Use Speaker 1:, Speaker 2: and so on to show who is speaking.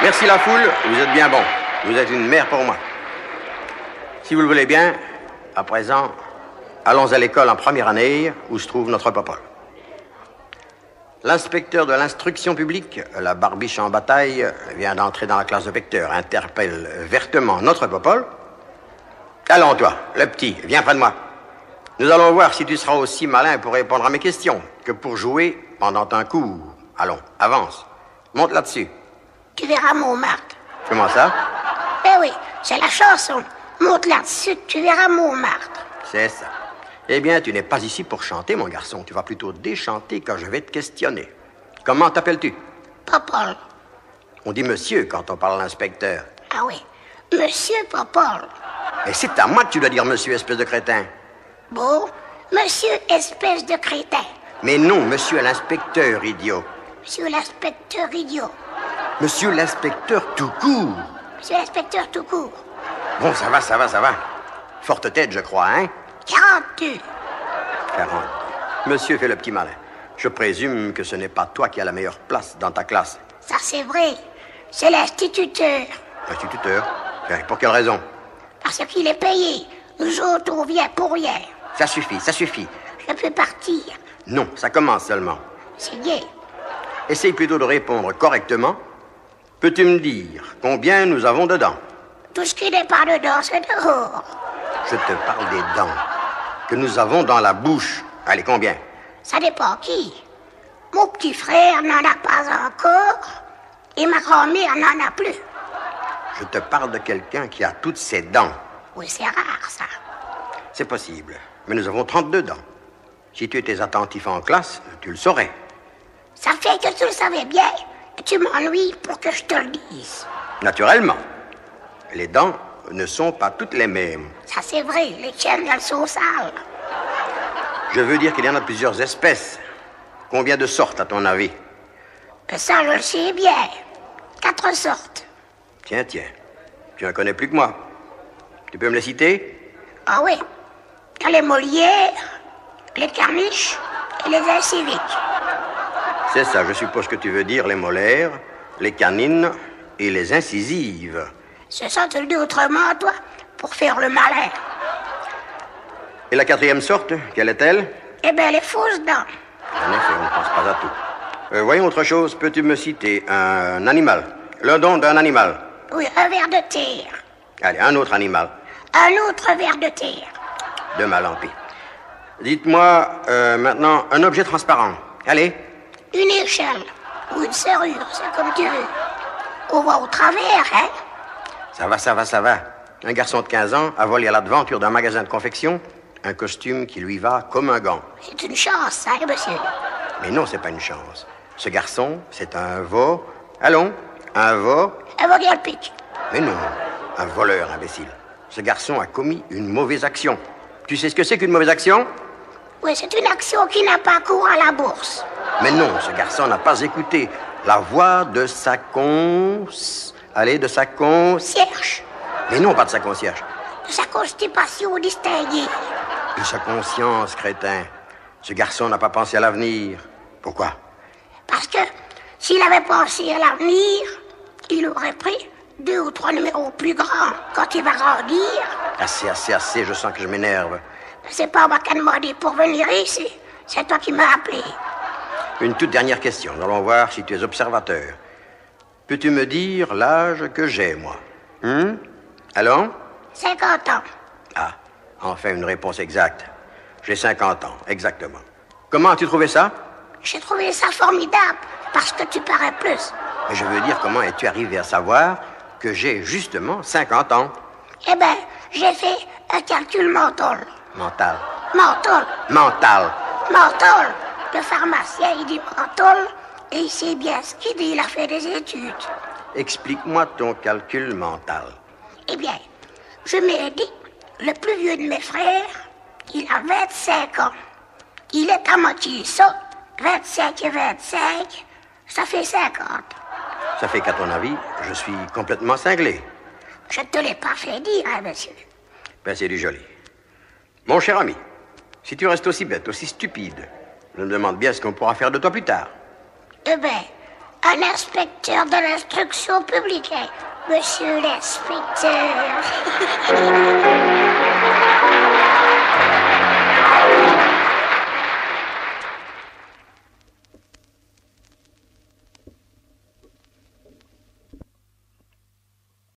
Speaker 1: Merci la foule, vous êtes bien bon. Vous êtes une mère pour moi. Si vous le voulez bien, à présent, allons à l'école en première année où se trouve notre Popol. L'inspecteur de l'instruction publique, la barbiche en bataille, vient d'entrer dans la classe de vecteur, interpelle vertement notre Popol. Allons, toi, le petit, viens près de moi. Nous allons voir si tu seras aussi malin pour répondre à mes questions que pour jouer pendant un cours. Allons, avance. Monte là-dessus.
Speaker 2: Tu verras Montmartre.
Speaker 1: Comment ça?
Speaker 2: Eh oui, c'est la chanson. Monte là-dessus, tu verras Montmartre.
Speaker 1: C'est ça. Eh bien, tu n'es pas ici pour chanter, mon garçon. Tu vas plutôt déchanter quand je vais te questionner. Comment t'appelles-tu?
Speaker 2: Popol.
Speaker 1: On dit monsieur quand on parle à l'inspecteur.
Speaker 2: Ah oui, monsieur Popol.
Speaker 1: Et c'est à moi que tu dois dire monsieur, espèce de crétin.
Speaker 2: Bon, monsieur espèce de crétin.
Speaker 1: Mais non, monsieur l'inspecteur, idiot.
Speaker 2: Monsieur l'inspecteur idiot.
Speaker 1: Monsieur l'inspecteur tout court.
Speaker 2: Monsieur l'inspecteur tout court.
Speaker 1: Bon, ça va. Forte tête, je crois, hein?
Speaker 2: 42.
Speaker 1: 40. Monsieur fait le petit malin. Je présume que ce n'est pas toi qui as la meilleure place dans ta classe.
Speaker 2: Ça, c'est vrai. C'est l'instituteur.
Speaker 1: Instituteur? Bien, pour quelle raison?
Speaker 2: Parce qu'il est payé. Nous autres, on vient pour rien.
Speaker 1: Ça suffit.
Speaker 2: Je peux partir.
Speaker 1: Non, ça commence seulement.
Speaker 2: C'est gai.
Speaker 1: Essaye plutôt de répondre correctement. Peux-tu me dire combien nous avons de dents?
Speaker 2: Tout ce qui n'est pas dedans, c'est dehors.
Speaker 1: Je te parle des dents que nous avons dans la bouche. Allez, combien?
Speaker 2: Ça dépend qui. Mon petit frère n'en a pas encore et ma grand-mère n'en a plus.
Speaker 1: Je te parle de quelqu'un qui a toutes ses dents.
Speaker 2: Oui, c'est rare, ça.
Speaker 1: C'est possible, mais nous avons 32 dents. Si tu étais attentif en classe, tu le saurais.
Speaker 2: Ça fait que tu le savais bien et tu m'ennuies pour que je te le dise.
Speaker 1: Naturellement. Les dents ne sont pas toutes les mêmes.
Speaker 2: Ça, c'est vrai. Les tiennes, elles sont sales.
Speaker 1: Je veux dire qu'il y en a plusieurs espèces. Combien de sortes, à ton avis?
Speaker 2: Ça, je le sais bien. 4 sortes.
Speaker 1: Tiens. Tu en connais plus que moi. Tu peux me les citer?
Speaker 2: Ah oui. Il y a les Molières, les Carniches et les Inciviques.
Speaker 1: C'est ça, je suppose que tu veux dire les molaires, les canines et les incisives.
Speaker 2: C'est ça, tu le dis autrement, toi, pour faire le malin.
Speaker 1: Et la 4e sorte, quelle est-elle?
Speaker 2: Eh bien, les fausses dents.
Speaker 1: En effet, on ne pense pas à tout. Voyons autre chose. Peux-tu me citer un animal? Le don d'un animal.
Speaker 2: Oui, un ver de terre.
Speaker 1: Allez, un autre animal.
Speaker 2: Un autre ver de terre.
Speaker 1: De mal en pis. Dites-moi maintenant un objet transparent. Allez.
Speaker 2: Une échelle ou une serrure, c'est comme tu veux. On va au travers, hein?
Speaker 1: Ça va. Un garçon de 15 ans a volé à l'aventure d'un magasin de confection un costume qui lui va comme un gant.
Speaker 2: C'est une chance, hein, monsieur?
Speaker 1: Mais non, c'est pas une chance. Ce garçon, c'est un veau. Allons, un veau.
Speaker 2: Un veau le pique.
Speaker 1: Mais non, un voleur, imbécile. Ce garçon a commis une mauvaise action. Tu sais ce que c'est qu'une mauvaise action?
Speaker 2: Oui, c'est une action qui n'a pas cours à la bourse.
Speaker 1: Mais non, ce garçon n'a pas écouté la voix de sa de sa
Speaker 2: Cierge.
Speaker 1: Mais non, pas de sa concierge.
Speaker 2: De sa constipation distinguée.
Speaker 1: De sa conscience, crétin. Ce garçon n'a pas pensé à l'avenir. Pourquoi?
Speaker 2: Parce que s'il avait pensé à l'avenir, il aurait pris 2 ou 3 numéros plus grands quand il va grandir.
Speaker 1: Assez, je sens que je m'énerve.
Speaker 2: C'est pas moi qui ai demandé pour venir ici. C'est toi qui m'as appelé.
Speaker 1: Une toute dernière question. Nous allons voir si tu es observateur. Peux-tu me dire l'âge que j'ai, moi? Allons?
Speaker 2: 50 ans.
Speaker 1: Ah, enfin une réponse exacte. J'ai 50 ans, exactement. Comment as-tu trouvé ça?
Speaker 2: J'ai trouvé ça formidable, parce que tu parais plus.
Speaker 1: Mais je veux dire, comment es-tu arrivé à savoir que j'ai justement 50 ans?
Speaker 2: Eh bien, j'ai fait un calcul mental.
Speaker 1: Mental.
Speaker 2: Le pharmacien, il dit mental, et il sait bien ce qu'il dit, il a fait des études.
Speaker 1: Explique-moi ton calcul mental.
Speaker 2: Eh bien, je m'ai dit, le plus vieux de mes frères, il a 25 ans. Il est à moitié ça. 25 et 25, ça fait 50.
Speaker 1: Ça fait qu'à ton avis, je suis complètement cinglé.
Speaker 2: Je ne te l'ai pas fait dire, hein, monsieur.
Speaker 1: Ben, c'est du joli. Mon cher ami, si tu restes aussi bête, aussi stupide, je me demande bien ce qu'on pourra faire de toi plus tard.
Speaker 2: Eh bien, à l'inspecteur de l'instruction publique. Monsieur l'inspecteur.